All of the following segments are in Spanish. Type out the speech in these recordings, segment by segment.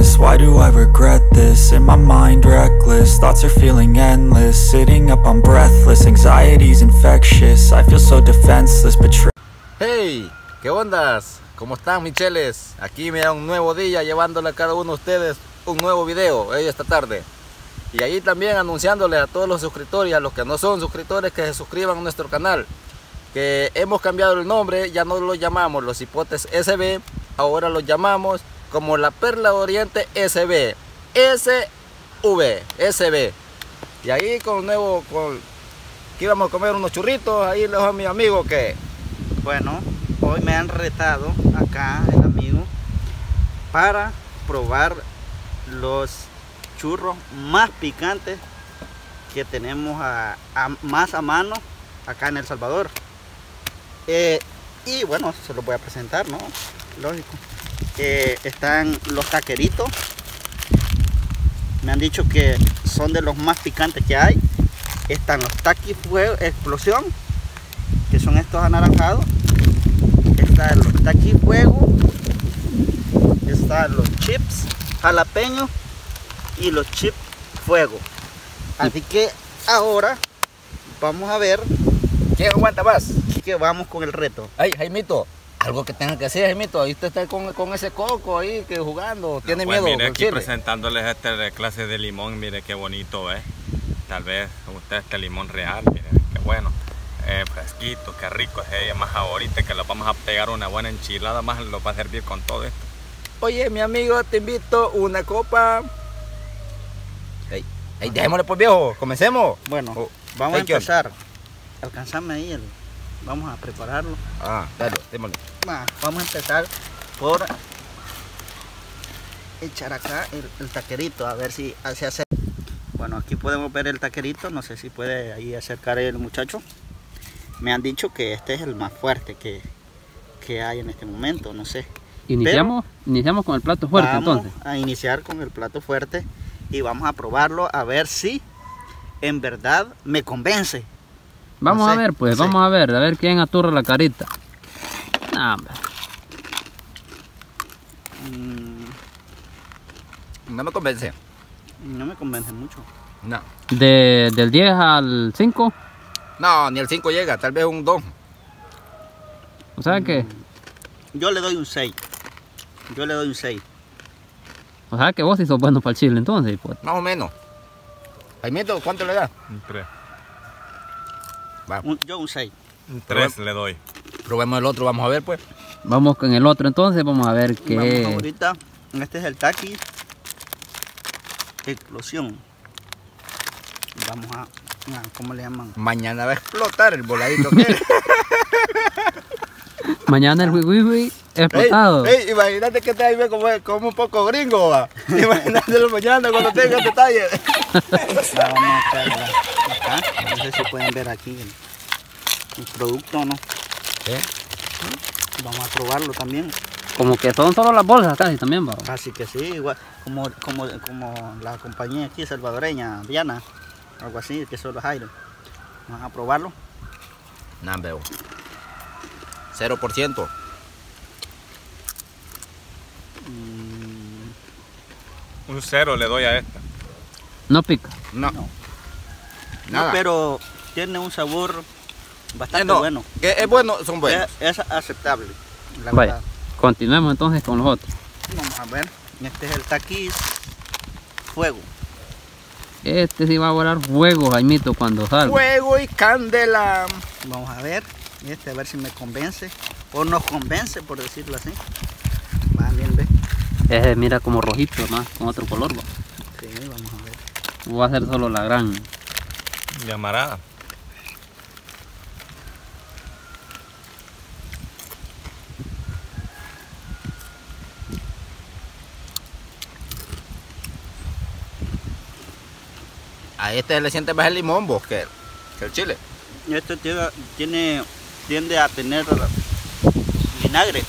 restless. Why do I regret this? In my mind reckless, thoughts are feeling endless. Sitting up I'm breathless, anxiety's infectious. I feel so defenseless, betrayed. Hey, ¿qué ondas? ¿Cómo están, micheles? Aquí me da un nuevo día llevándole a cada uno de ustedes un nuevo video esta tarde. Y ahí también anunciándole a todos los suscriptores y a los que no son suscriptores que se suscriban a nuestro canal. Que hemos cambiado el nombre, ya no lo llamamos los hipotes SB, ahora los llamamos como la Perla de Oriente SB. SB. Y ahí que íbamos a comer unos churritos, ahí les dejo a mi amigo que... Bueno, hoy me han retado acá el amigo para probar los churros más picantes que tenemos más a mano acá en El Salvador. Y bueno, se los voy a presentar, ¿no? Lógico. Están los taqueritos. Me han dicho que son de los más picantes que hay. Están los taquis fuego explosión, que son estos anaranjados. Están los taquis fuego. Están los chips jalapeños y los chips fuego. Así que ahora vamos a ver ¿quién aguanta más? que vamos con el reto. Ay, Jaimito, algo que tenga que hacer, Jaimito. Ahí usted está con ese coco ahí que jugando. Tiene pues miedo. mire, aquí presentándoles esta clase de limón. Mire qué bonito, tal vez usted este limón real. Mire qué bueno, fresquito, qué rico es. Más ahorita que lo vamos a pegar una buena enchilada, más lo va a servir con todo esto. Oye, mi amigo, te invito una copa. Ey, dejémosle pues, viejo. Comencemos. Bueno, vamos a empezar. Alcanzame ahí vamos a prepararlo. Dale, démosle. Vamos a empezar por echar acá el taquerito, a ver si se hace. Bueno, aquí podemos ver el taquerito, no sé si puede ahí acercar el muchacho. Me han dicho que este es el más fuerte que hay en este momento, no sé. Iniciamos con el plato fuerte. Vamos entonces. a iniciar con el plato fuerte y vamos a probarlo a ver si en verdad me convence. Vamos no a sé, ver, pues, no sé. vamos a ver quién aturra la carita. Hombre. No me convence. No me convence mucho. No. Del 10 al 5, No, ni el 5 llega, tal vez un 2. o sea que, Yo le doy un 6. vos sí sos bueno para el chile entonces, pues. Más o menos. Jaimito, ¿cuánto le da? Un 3. Yo un 6. Un 3 le doy. Probemos el otro, vamos a ver pues. Vamos con el otro entonces, vamos a ver Vamos qué. ahorita. Este es el taqui explosión. Vamos a ¿cómo le llaman? Mañana va a explotar el voladito que Mañana el wiwi explotado. Ey, imagínate que te ahí ve como un poco gringo, va. Imagínatelo mañana cuando tenga detalle. Vamos a echarla acá. No sé si pueden ver aquí el producto o no. Vamos a probarlo también. Como que son solo las bolsas casi también, va. Así que sí, igual como la compañía aquí salvadoreña, Diana, algo así, que son los aires. Vamos a probarlo. No, veo. 0%. Un 0 le doy a esta. No pica. No. No. Nada. No, pero tiene un sabor bastante No, bueno. que es bueno, son buenos. Es aceptable, la Vaya, verdad. continuemos entonces con los otros. Vamos a ver. Este es el taquis fuego. Este sí va a volar fuego, Jaimito, cuando salga. Fuego y candela. Vamos a ver. A ver si me convence. O nos convence, por decirlo así. Va bien, ve. Ese mira como rojito, más con otro color, va. Sí, vamos a ver. O va a ser solo la gran. Llamarada. A este le siente más el limón vos que el chile. Este tiende a tener vinagre.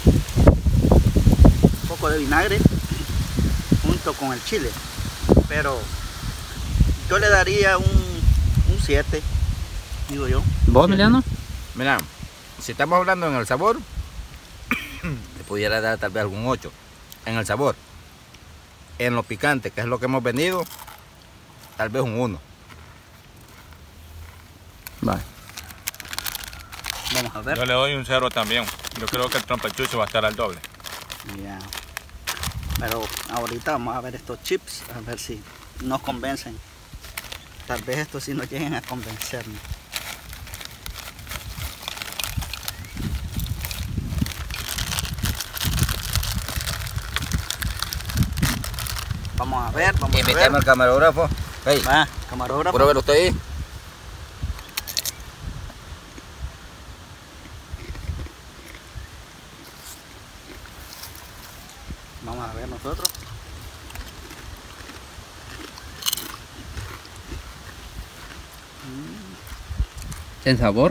Un poco de vinagre junto con el chile. Pero yo le daría un 7, digo yo. ¿Vos, Emiliano? Mira, si estamos hablando en el sabor, le pudiera dar tal vez algún 8 en el sabor. en lo picante, que es lo que hemos venido, tal vez un 1. Vale. Vamos a ver. Yo le doy un 0 también. Yo creo que el trompechucho va a estar al doble. Ya. Pero ahorita vamos a ver estos chips, a ver si nos convencen. Tal vez estos sí nos lleguen a convencernos. Vamos a ver, vamos a ver. Invítame al camarógrafo. Hey, Va, camarógrafo. pruébelo usted ahí. Vamos a ver nosotros. En sabor.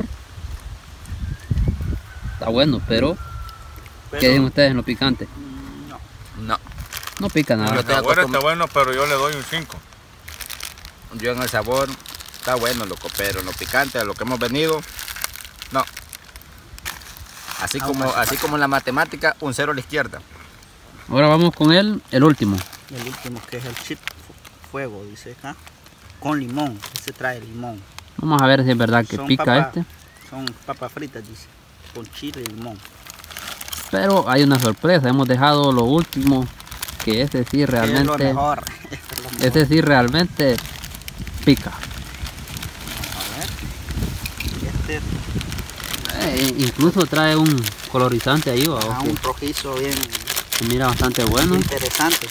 Está bueno, pero Pero, ¿qué dicen ustedes en lo picante? no. No, No pica nada. Yo El estoy sabor está acostum- bueno, pero yo le doy un 5. yo en el sabor está bueno, loco, pero en lo picante, a lo que hemos venido, no. Así como en la matemática, un 0 a la izquierda. Ahora vamos con el último. El último que es el chip fuego, dice acá. Con limón, ese trae limón. Vamos a ver si es verdad que Son pica papas- este. Son papas fritas, dice. Con chile y limón. Pero hay una sorpresa. Hemos dejado lo último. Que ese sí Es lo realmente. mejor. Este es lo mejor. Ese sí realmente pica. A ver. Este Incluso trae un colorizante ahí. ¿va? es Que un rojizo bien se mira bastante bueno. interesante.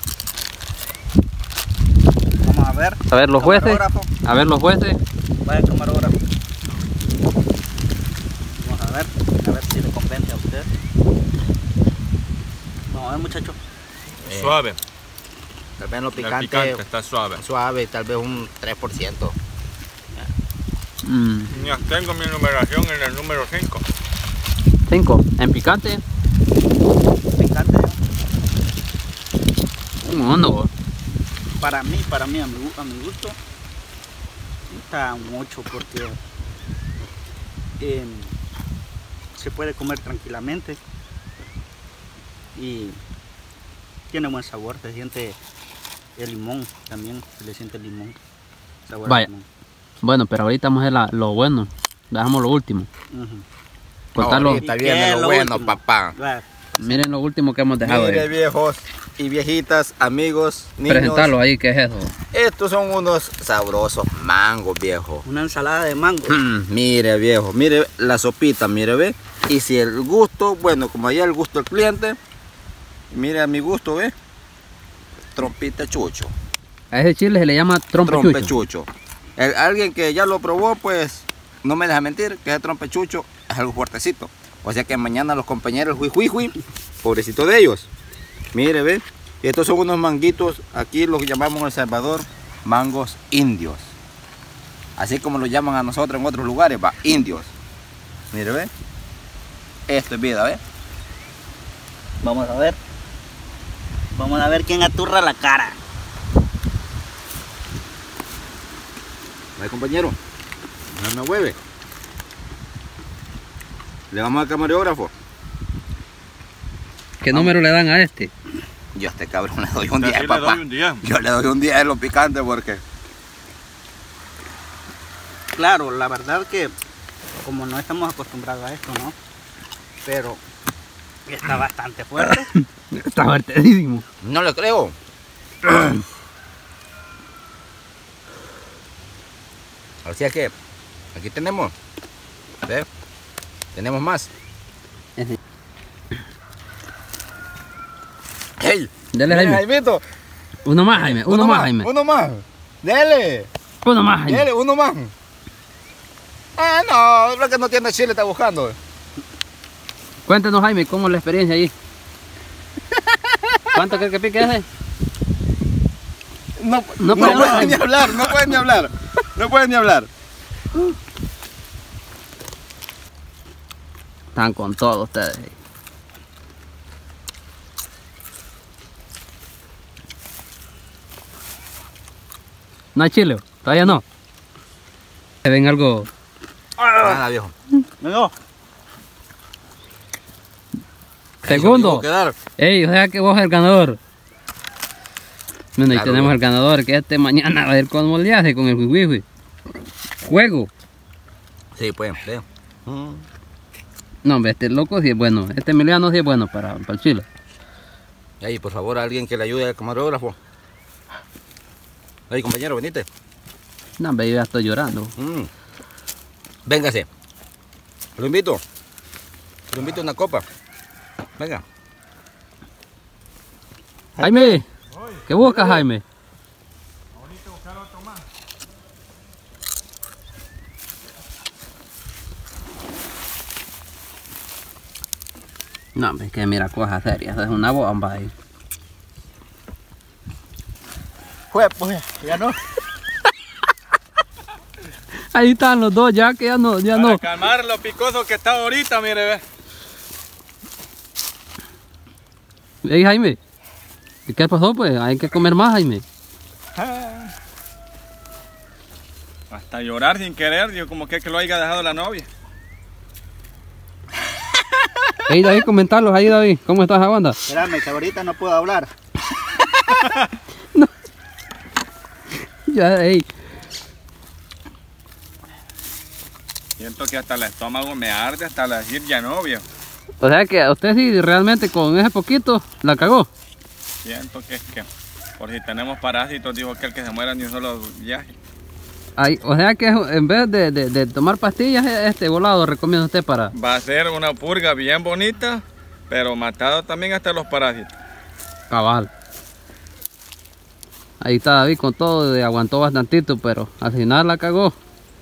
Vamos a ver. A ver los jueces. Camarógrafo. A ver los jueces. Vaya camarógrafo. Vamos a ver si le convence a usted. Vamos a ver, muchachos. Suave. Tal vez en lo El picante, picante está suave. suave, tal vez un 3%. Ya tengo mi numeración en el número 5. 5. En picante. Picante. Un 1. Para mí, a mi gusto, está un 8 porque se puede comer tranquilamente y tiene buen sabor, se siente el limón también, se le siente el limón. Sabor a Vaya. limón. Bueno, pero ahorita vamos a ver lo bueno. Dejamos lo último. Ujú. Contarlo. Ahorita ¿Y qué viene es lo lo bueno, último? papá. Va, Miren lo último que hemos dejado Mire, ahí. viejos y viejitas, amigos, niños. Presentarlo ahí, ¿qué es eso? Estos son unos sabrosos mangos, viejo. una ensalada de mango. Mire, viejo, mire la sopita, mire, ve. Y si el gusto, bueno, como allá el gusto del cliente, mire a mi gusto, ve. Trompita chucho. A ese chile se le llama trompechucho. Trompechucho. Alguien que ya lo probó, pues no me deja mentir que ese trompechucho es algo fuertecito. O sea que mañana los compañeros hui, pobrecito de ellos. Mire, ve. Y estos son unos manguitos, aquí los llamamos en El Salvador mangos indios. Así como los llaman a nosotros en otros lugares, va, indios. Mire, ve. Esto es vida, ve. Vamos a ver. Vamos a ver quién aturra la cara. Ve, compañero. No me mueve. Le vamos al camarógrafo. ¿Qué número le dan a este? Yo a este cabrón le doy un Así 10, le papá. doy un 10. Yo le doy un 10 en lo picante porque... Claro, la verdad que como no estamos acostumbrados a esto, ¿no? Pero está bastante fuerte. Está fuertísimo. No le creo. Así es que aquí tenemos. ¿Ve? Tenemos más. ¡Hey! Dele, Mire, Jaime. Jaimito. Uno más, Jaime. Uno más, Jaime. Uno más. Dele. Uno más, Jaime. Dele, uno más. Ah, no, lo que no tiene chile está buscando. Cuéntanos, Jaime, ¿cómo es la experiencia allí? ¿Cuánto crees que pique ese? No, No no puede hablar, pueden ni Jaime. hablar, no pueden ni hablar. No pueden ni hablar. Están con todo ustedes. ¿No hay chile? Todavía no. ¿Se ven algo? Nada, viejo. No, Segundo. Quedar. Ey, o sea que vos eres el ganador. Bueno, y Claro, tenemos güey. el ganador que mañana a ver cómo le hace con el wifi. Juego. Sí, pues, sí. No, hombre, este loco sí es bueno. Este Emiliano sí es bueno para el chile. Ahí, por favor, alguien que le ayude al camarógrafo. Ahí, compañero, venite. No, hombre, yo ya estoy llorando. Véngase. Lo invito. Lo invito a una copa. Venga. Jaime, ¿qué buscas, Jaime? No, hombre, es que mira, cosas serias, es una bomba ahí. Pues, ya no. Ahí están los dos, ya que ya no. Para calmar lo picoso que está ahorita, mire, ve. Ey, Jaime, ¿y qué pasó pues? Hay que comer más, Jaime. Hasta llorar sin querer, digo, como que lo haya dejado la novia. Ey, David, comentarlos ahí, David. ¿Cómo estás, Aguanda? Espérame, que ahorita no puedo hablar. Ya, ey. Siento que hasta el estómago me arde, hasta decir ya no, viejo. O sea que usted sí realmente con ese poquito la cagó. Siento que es que por si tenemos parásitos, dijo aquel que se muera ni un solo viaje. Ay, o sea que en vez de tomar pastillas, este volado recomienda usted para... Va a ser una purga bien bonita, pero matado también hasta los parásitos. Cabal. Ahí está David con todo, aguantó bastantito, pero al final la cagó.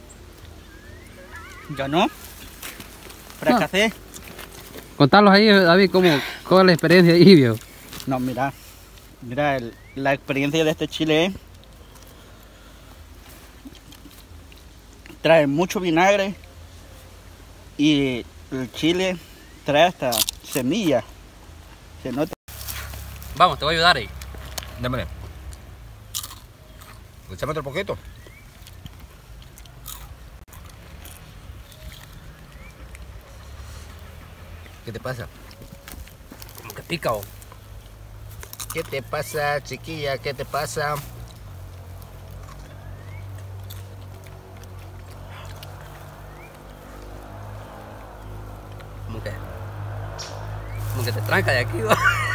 Ya no. Fracasé. Contarlos ahí, David, ¿cómo es la experiencia ahí, viejo? No, mira. Mira, la experiencia de este chile trae mucho vinagre y el chile trae hasta semilla. Se nota. Vamos, te voy a ayudar ahí. Démosle. Échame otro poquito. ¿Qué te pasa? Como que pica, ¿o? ¿Qué te pasa, chiquilla? ¿Qué te pasa? Como que te tranca de aquí, ¿o?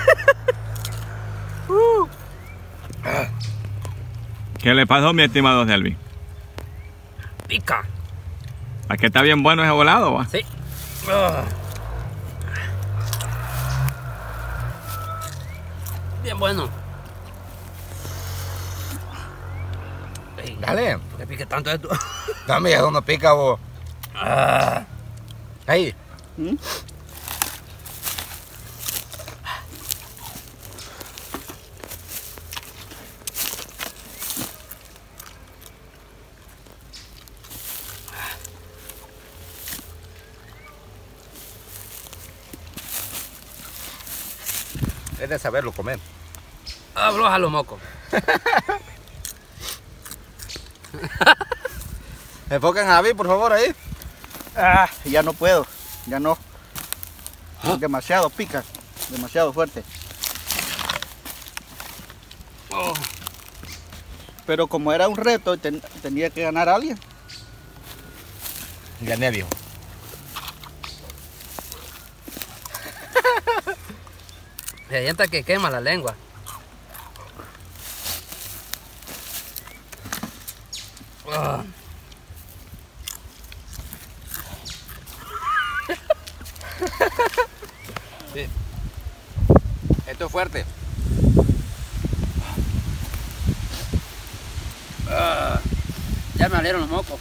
¿Qué le pasó, mi estimado Selvi? Pica. ¿A que está bien bueno ese volado, va? Sí. Bien bueno. Ey, Dale. ¿por qué pique tanto esto? Dame, eso no pica, vos. Ahí. ¿Mm? Es de saberlo comer. Afloja los mocos. Enfocan a David, por favor, ahí. Ya no puedo. Ya no. Demasiado pica. Demasiado fuerte. Oh. Pero como era un reto, tenía que ganar a alguien. Gané, viejo. Se sienta que quema la lengua. Sí. Esto es fuerte. Ya me salieron los mocos.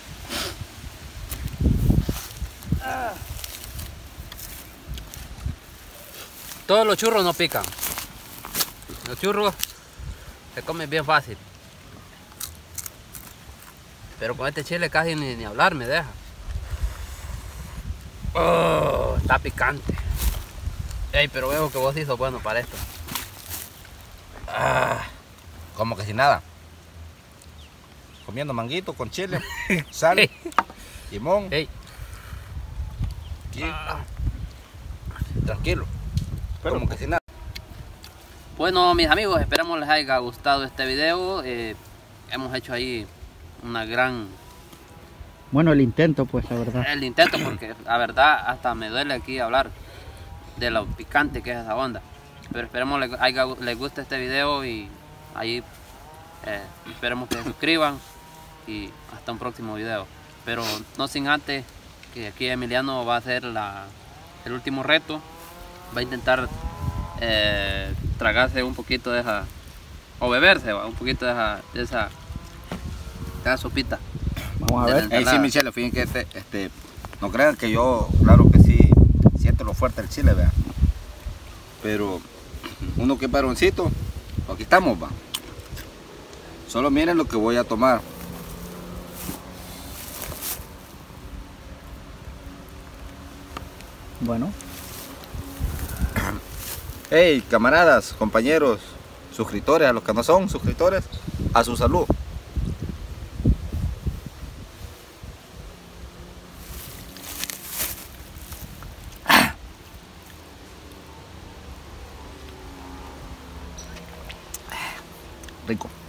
Todos los churros no pican. Los churros se comen bien fácil. Pero con este chile casi ni hablar me deja. Oh, está picante. Ey, pero veo que vos sí sos bueno para esto. Como que sin nada. Comiendo manguito con chile, sal, Ey, limón. ey. Y- tranquilo. Como que sin nada. Bueno, mis amigos, esperamos les haya gustado este video. Hemos hecho ahí una gran... Bueno, el intento, pues, la verdad. El intento, porque la verdad hasta me duele aquí hablar de lo picante que es esa onda. Pero esperemos les guste este video y ahí esperemos que se suscriban y hasta un próximo video. Pero no sin antes que aquí Emiliano va a hacer el último reto. Va a intentar tragarse un poquito de esa, o beberse un poquito de esa sopita. Vamos a ver. Hey, sí, Michelle, fíjense que no crean que yo, claro que sí, siento lo fuerte del chile, vean. Pero uno que varoncito, aquí estamos, va. Solo miren lo que voy a tomar. Bueno. Hey, camaradas, compañeros, suscriptores, a los que no son suscriptores, a su salud. Rico.